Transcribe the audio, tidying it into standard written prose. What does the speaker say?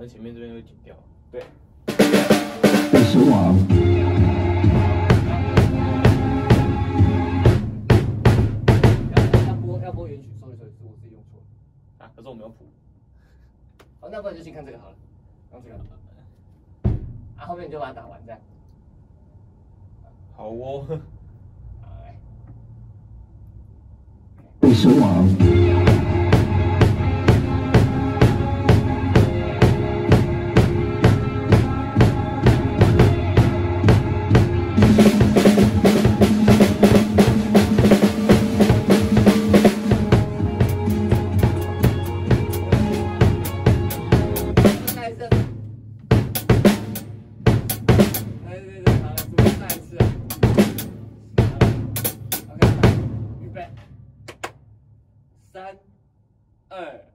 正前面这边会剪掉。 对。 时王。 要播原曲，所以是我自己用错了。 啊，可是我没有谱。 好，那不然就先看这个好了。用这个。啊，后面你就把它打完这样。 好哦。 好来。 时王。 3、2。